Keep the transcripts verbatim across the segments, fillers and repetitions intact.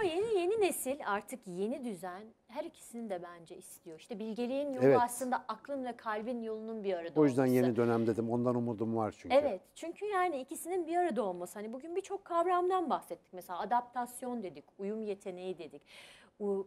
yeni yeni nesil artık yeni düzen her ikisini de bence istiyor. İşte bilgeliğin yolu Evet. aslında aklın ve kalbin yolunun bir arada O yüzden olması. yeni dönem dedim. Ondan umudum var çünkü. Evet. Çünkü yani ikisinin bir arada olması. Hani bugün birçok kavramdan bahsettik. Mesela adaptasyon dedik, uyum yeteneği dedik. U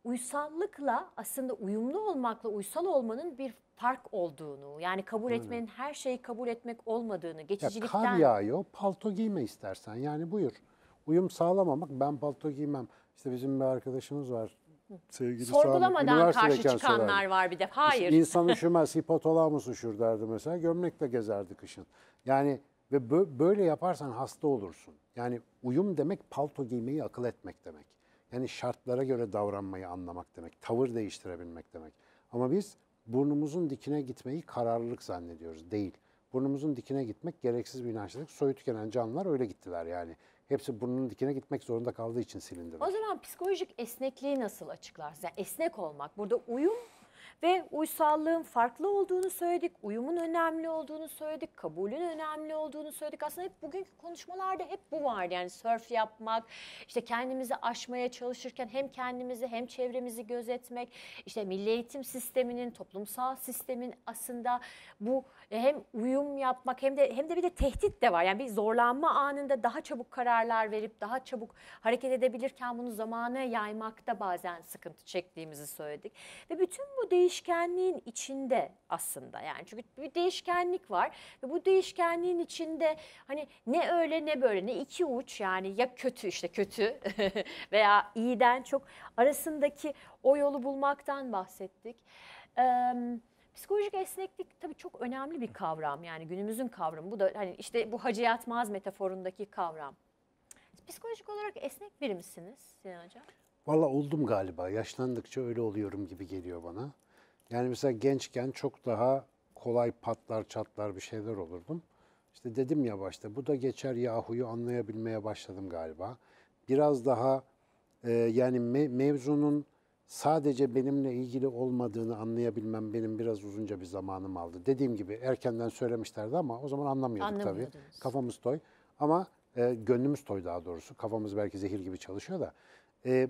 uysallıkla aslında uyumlu olmakla uysal olmanın bir fark olduğunu, yani kabul etmenin her şeyi kabul etmek olmadığını, Ya geçicilikten... kar yağıyor, palto giyme istersen. Yani buyur. Uyum sağlamamak, ben palto giymem. İşte bizim bir arkadaşımız var. Sevgili Sorgulamadan karşı çıkanlar söylerdi. var bir de. Hayır. İşte insan üşümez, hipotalamus üşür derdi mesela. Gömlekle gezerdi kışın. Yani ve böyle yaparsan hasta olursun. Yani uyum demek palto giymeyi akıl etmek demek. Yani şartlara göre davranmayı anlamak demek. Tavır değiştirebilmek demek. Ama biz burnumuzun dikine gitmeyi kararlılık zannediyoruz. Değil. Burnumuzun dikine gitmek gereksiz bir inançlılık. Soyu tükenen canlılar öyle gittiler yani. Hepsi burnunun dikine gitmek zorunda kaldığı için silindiler. O zaman psikolojik esnekliği nasıl açıklarsın? Yani esnek olmak. Burada uyum ve uysallığın farklı olduğunu söyledik. Uyumun önemli olduğunu söyledik. Kabulün önemli olduğunu söyledik. Aslında hep bugünkü konuşmalarda hep bu vardı. Yani sörf yapmak, işte kendimizi aşmaya çalışırken hem kendimizi hem çevremizi gözetmek, işte milli eğitim sisteminin, toplumsal sistemin aslında bu hem uyum yapmak hem de hem de bir de tehdit de var. Yani bir zorlanma anında daha çabuk kararlar verip daha çabuk hareket edebilirken bunu zamana yaymakta bazen sıkıntı çektiğimizi söyledik. Ve bütün bu değişkenliğin içinde aslında, yani çünkü bir değişkenlik var ve bu değişkenliğin içinde hani ne öyle ne böyle, ne iki uç, yani ya kötü, işte kötü veya iyiden çok arasındaki o yolu bulmaktan bahsettik. Ee, Psikolojik esneklik tabii çok önemli bir kavram, yani günümüzün kavramı. Bu da hani işte bu Hacı Yatmaz metaforundaki kavram. Psikolojik olarak esnek biri misiniz Sinan Hocam? Valla oldum galiba. Yaşlandıkça öyle oluyorum gibi geliyor bana. Yani mesela gençken çok daha kolay patlar çatlar bir şeyler olurdum. İşte dedim ya başta, bu da geçer yahuyu anlayabilmeye başladım galiba. Biraz daha e, yani me mevzunun sadece benimle ilgili olmadığını anlayabilmem benim biraz uzunca bir zamanım aldı. Dediğim gibi erkenden söylemişlerdi ama o zaman anlamıyorduk tabii. Kafamız toy. Ama e, gönlümüz toy daha doğrusu. Kafamız belki zehir gibi çalışıyor da. E,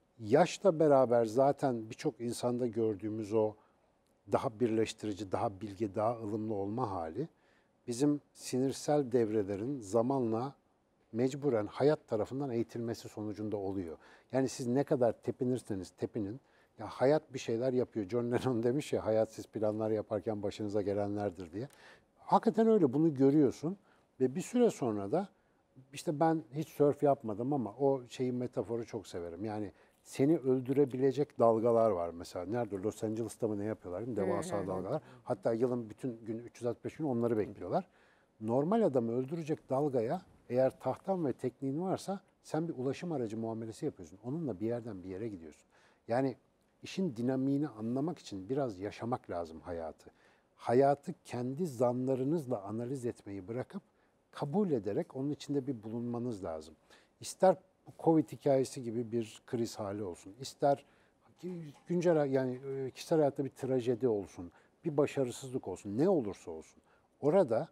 yaşla beraber zaten birçok insanda gördüğümüz o daha birleştirici, daha bilge, daha ılımlı olma hali bizim sinirsel devrelerin zamanla mecburen hayat tarafından eğitilmesi sonucunda oluyor. Yani siz ne kadar tepinirseniz tepinin, ya hayat bir şeyler yapıyor. John Lennon demiş ya, hayat siz planlar yaparken başınıza gelenlerdir diye. Hakikaten öyle, bunu görüyorsun ve bir süre sonra da işte ben hiç sörf yapmadım ama o şeyin metaforu çok severim. Yani seni öldürebilecek dalgalar var mesela. Nerede? Los Angeles'ta mı ne yapıyorlar? Değil mi? Devasa dalgalar. Hatta yılın bütün gün üç yüz altmış beş gün onları bekliyorlar. Normal adamı öldürecek dalgaya eğer tahtan ve tekniğin varsa sen bir ulaşım aracı muamelesi yapıyorsun. Onunla bir yerden bir yere gidiyorsun. Yani işin dinamiğini anlamak için biraz yaşamak lazım hayatı. Hayatı kendi zanlarınızla analiz etmeyi bırakıp kabul ederek onun içinde bir bulunmanız lazım. İster bu Covid hikayesi gibi bir kriz hali olsun, ister güncel yani kişisel hayatta bir trajedi olsun, bir başarısızlık olsun, ne olursa olsun. Orada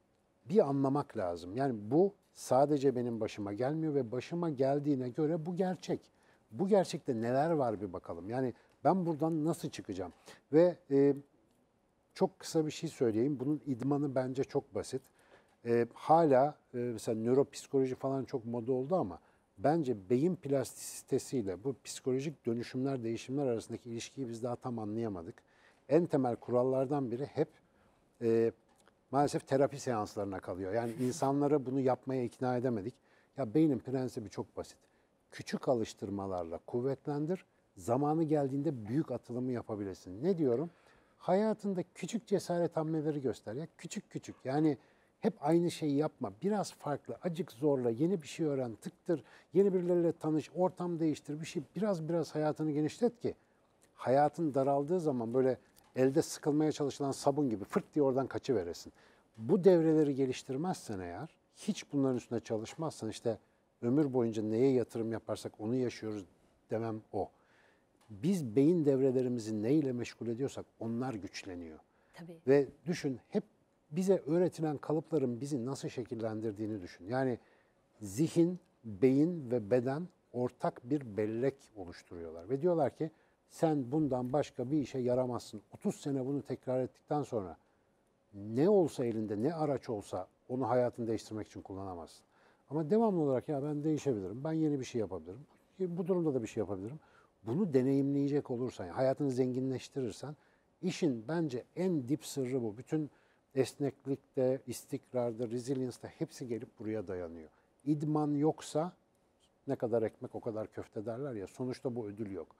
bir anlamak lazım. Yani bu sadece benim başıma gelmiyor ve başıma geldiğine göre bu gerçek. Bu gerçekte neler var bir bakalım. Yani ben buradan nasıl çıkacağım? Ve e, çok kısa bir şey söyleyeyim. Bunun idmanı bence çok basit. E, hala e, mesela nöropsikoloji falan çok moda oldu ama bence beyin plastisitesiyle bu psikolojik dönüşümler, değişimler arasındaki ilişkiyi biz daha tam anlayamadık. En temel kurallardan biri hep e, maalesef terapi seanslarına kalıyor. Yani insanlara bunu yapmaya ikna edemedik. Ya beynin prensibi çok basit. Küçük alıştırmalarla kuvvetlendir, zamanı geldiğinde büyük atılımı yapabilirsin. Ne diyorum? Hayatında küçük cesaret hamleleri göster. Ya küçük küçük, yani hep aynı şeyi yapma. Biraz farklı, acık zorla, yeni bir şey öğren, tıktır, yeni birileriyle tanış, ortam değiştir, bir şey. Biraz biraz hayatını genişlet ki hayatın daraldığı zaman böyle elde sıkılmaya çalışılan sabun gibi fırt diye oradan kaçıveresin. Bu devreleri geliştirmezsen eğer, hiç bunların üstüne çalışmazsan, işte ömür boyunca neye yatırım yaparsak onu yaşıyoruz demem o. Biz beyin devrelerimizi neyle meşgul ediyorsak onlar güçleniyor. Tabii. Ve düşün, hep bize öğretilen kalıpların bizi nasıl şekillendirdiğini düşün. Yani zihin, beyin ve beden ortak bir bellek oluşturuyorlar. Ve diyorlar ki sen bundan başka bir işe yaramazsın. otuz sene bunu tekrar ettikten sonra ne olsa elinde, ne araç olsa onu hayatını değiştirmek için kullanamazsın. Ama devamlı olarak ya ben değişebilirim, ben yeni bir şey yapabilirim, bu durumda da bir şey yapabilirim. Bunu deneyimleyecek olursan, yani hayatını zenginleştirirsen, işin bence en dip sırrı bu. Bütün esneklikte, istikrarda, resilience'da hepsi gelip buraya dayanıyor. İdman yoksa ne kadar ekmek o kadar köfte derler ya, sonuçta bu ödül yok.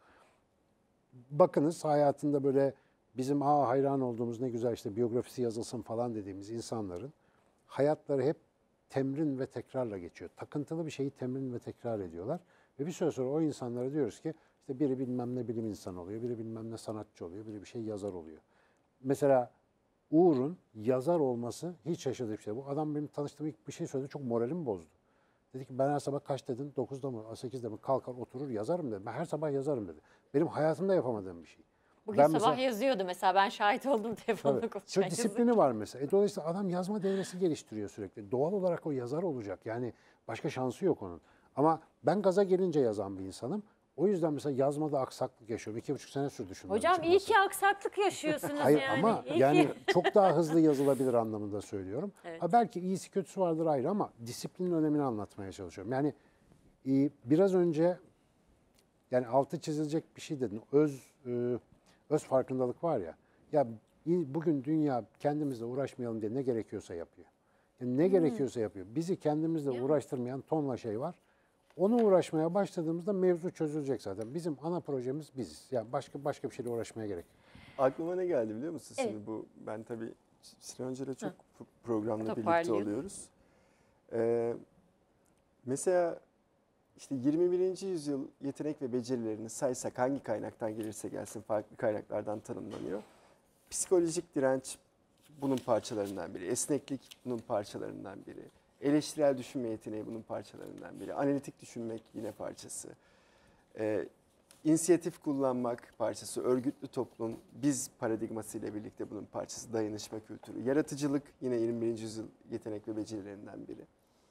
Bakınız hayatında böyle bizim aa hayran olduğumuz ne güzel işte biyografisi yazılsın falan dediğimiz insanların hayatları hep temrin ve tekrarla geçiyor. Takıntılı bir şeyi temrin ve tekrar ediyorlar. Ve bir süre sonra o insanlara diyoruz ki işte biri bilmem ne bilim insanı oluyor, biri bilmem ne sanatçı oluyor, biri bir şey yazar oluyor. Mesela Uğur'un yazar olması hiç şaşırtıcı bir şey. Bu adam benim tanıştığım ilk bir şey söyledi, çok moralimi bozdu. Dedi ki ben her sabah kaç dedin? dokuzda mı, sekizde mi kalkar oturur yazarım dedi. Ben her sabah yazarım dedi. Benim hayatımda yapamadığım bir şey. Bugün ben sabah mesela, yazıyordu mesela, ben şahit oldum telefonla tabii, konuşurken. çok disiplini var mesela. E, dolayısıyla adam yazma devresi geliştiriyor sürekli. Doğal olarak o yazar olacak. Yani başka şansı yok onun. Ama ben gaza gelince yazan bir insanım. O yüzden mesela yazmada aksaklık yaşıyorum. İki buçuk sene sürdü şundan Hocam çıkması. iyi ki aksaklık yaşıyorsunuz Hayır yani. ama İyi yani ki. çok daha hızlı yazılabilir anlamında söylüyorum. Evet. Ha, belki iyisi kötüsü vardır ayrı ama disiplinin önemini anlatmaya çalışıyorum. Yani e, biraz önce yani altı çizilecek bir şey dedin. Öz e, öz farkındalık var ya. Ya bugün dünya kendimizle uğraşmayalım diye ne gerekiyorsa yapıyor. Yani ne hmm. gerekiyorsa yapıyor. Bizi kendimizle ya. uğraştırmayan tonla şey var. Onu uğraşmaya başladığımızda mevzu çözülecek zaten. Bizim ana projemiz biziz. Yani başka başka bir şeyle uğraşmaya gerek yok. Aklıma ne geldi biliyor musun? Evet. Şimdi bu ben tabii Sinan Hoca'yla çok Hı. programda birlikte Toparlayayım. oluyoruz. Ee, mesela işte yirmi birinci yüzyıl yetenek ve becerilerini saysak hangi kaynaktan gelirse gelsin farklı kaynaklardan tanımlanıyor. Psikolojik direnç bunun parçalarından biri. Esneklik bunun parçalarından biri. Eleştirel düşünme yeteneği bunun parçalarından biri. Analitik düşünmek yine parçası. Ee, İnisiyatif kullanmak parçası, örgütlü toplum, biz paradigması ile birlikte bunun parçası, dayanışma kültürü. Yaratıcılık yine yirmi birinci yüzyıl yetenek ve becerilerinden biri.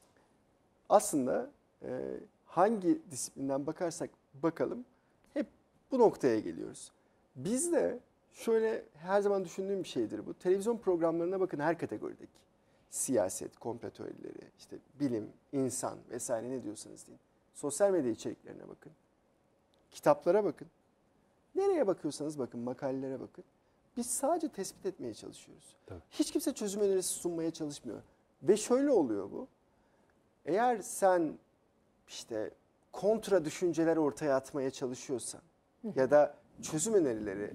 Aslında e, hangi disiplinden bakarsak bakalım hep bu noktaya geliyoruz. Biz de şöyle her zaman düşündüğüm bir şeydir bu. Televizyon programlarına bakın her kategorideki. Siyaset, komplo teorileri, işte bilim, insan vesaire ne diyorsanız deyin. Sosyal medya içeriklerine bakın. Kitaplara bakın. Nereye bakıyorsanız bakın, makalelere bakın. Biz sadece tespit etmeye çalışıyoruz. Tabii. Hiç kimse çözüm önerisi sunmaya çalışmıyor. Ve şöyle oluyor bu. Eğer sen işte kontra düşünceler ortaya atmaya çalışıyorsan ya da çözüm önerileri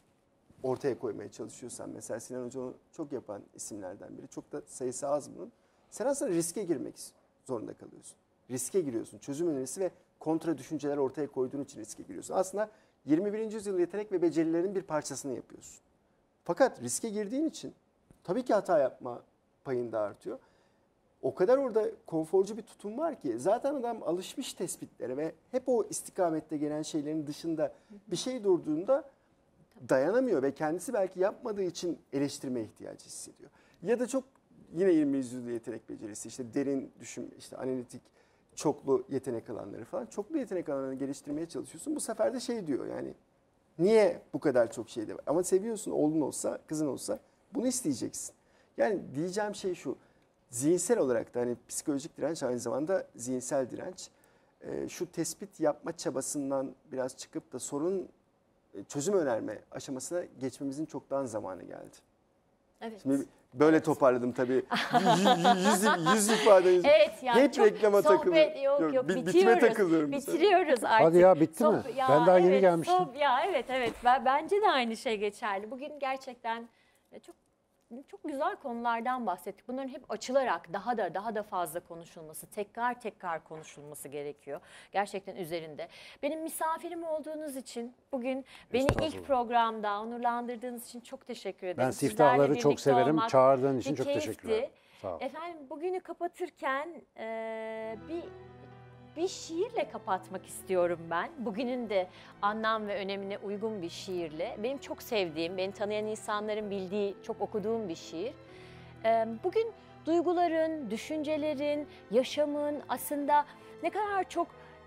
ortaya koymaya çalışıyorsan, mesela Sinan Hoca onu çok yapan isimlerden biri. Çok da sayısı az bunun. Sen aslında riske girmek zorunda kalıyorsun. Riske giriyorsun. Çözüm önerisi ve kontra düşünceler ortaya koyduğun için riske giriyorsun. Aslında yirmi birinci yüzyıl yetenek ve becerilerin bir parçasını yapıyorsun. Fakat riske girdiğin için tabii ki hata yapma payın da artıyor. O kadar orada konforcu bir tutum var ki zaten adam alışmış tespitlere ve hep o istikamette gelen şeylerin dışında bir şey durduğunda dayanamıyor ve kendisi belki yapmadığı için eleştirme ihtiyacı hissediyor. Ya da çok yine yirmi yüzyıl yetenek becerisi, işte derin düşünme, işte analitik, çoklu yetenek alanları falan. Çoklu yetenek alanlarını geliştirmeye çalışıyorsun. Bu sefer de şey diyor yani niye bu kadar çok şeyde var? Ama seviyorsun, oğlun olsa, kızın olsa bunu isteyeceksin. Yani diyeceğim şey şu. Zihinsel olarak da hani psikolojik direnç aynı zamanda zihinsel direnç. Ee, şu tespit yapma çabasından biraz çıkıp da sorun çözüm önerme aşamasına geçmemizin çoktan zamanı geldi. Evet. Şimdi böyle toparladım tabii. yüz, yüz ifadeniz. Evet yani hep çok reklama takılıyorum. Yok yok, yok bitime bitiriyoruz. takılıyorum. Bitiriyoruz artık. Hadi ya bitti Sohb- mi? Ya, ben daha yeni evet, gelmiştim. sohb- ya evet evet ben, bence de aynı şey geçerli. Bugün gerçekten çok çok güzel konulardan bahsettik. Bunların hep açılarak daha da daha da fazla konuşulması, tekrar tekrar konuşulması gerekiyor. Gerçekten üzerinde. Benim misafirim olduğunuz için bugün beni ilk programda onurlandırdığınız için çok teşekkür ederim. Ben siftahları çok severim. Çağırdığın için çok teşekkürler. Sağ ol. Efendim bugünü kapatırken e, bir bir şiirle kapatmak istiyorum ben. Bugünün de anlam ve önemine uygun bir şiirle. Benim çok sevdiğim, beni tanıyan insanların bildiği, çok okuduğum bir şiir. Bugün duyguların, düşüncelerin, yaşamın aslında ne kadar çok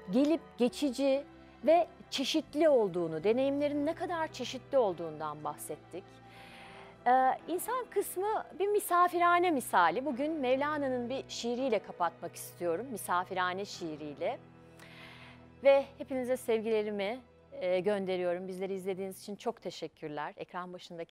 gelip geçici ve çeşitli olduğunu, deneyimlerin ne kadar çeşitli olduğundan bahsettik. Ee, insan kısmı bir misafirhane misali. Bugün Mevlana'nın bir şiiriyle kapatmak istiyorum, misafirhane şiiriyle. Ve hepinize sevgilerimi e, gönderiyorum. Bizleri izlediğiniz için çok teşekkürler. Ekran başındaki